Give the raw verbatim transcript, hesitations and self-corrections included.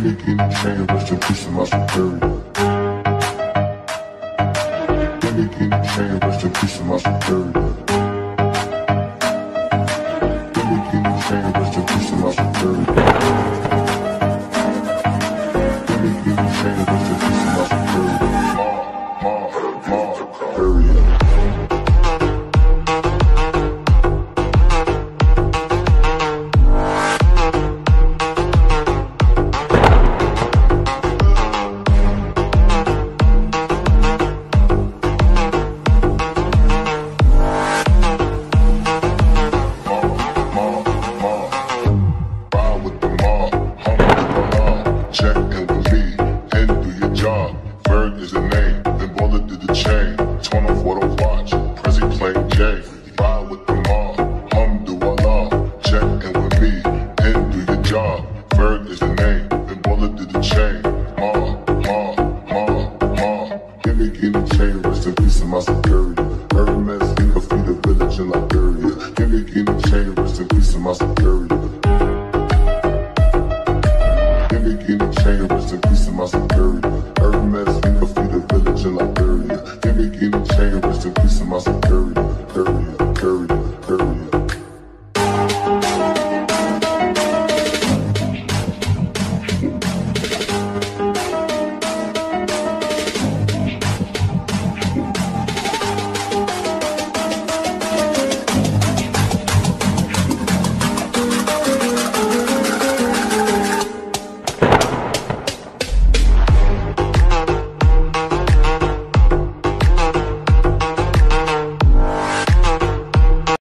me get a chain, rest in peace to my superior. Let me get a chain, rest in peace to my superior. Let me get a chain, rest in peace to my superior. Let me get a chain, rest in peace to my superior. Ma, ma, ma, superior. Check and